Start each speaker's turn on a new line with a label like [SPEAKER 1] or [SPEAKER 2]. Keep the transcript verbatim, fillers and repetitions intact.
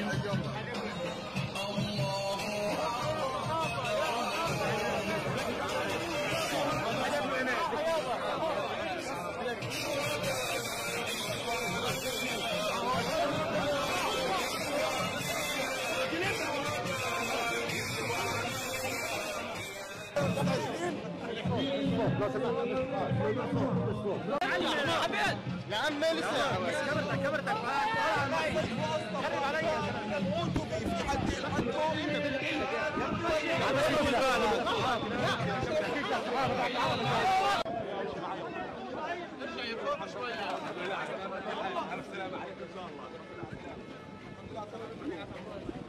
[SPEAKER 1] يا عم لسه كاميرتك كاميرتك خرب عليا في حد حد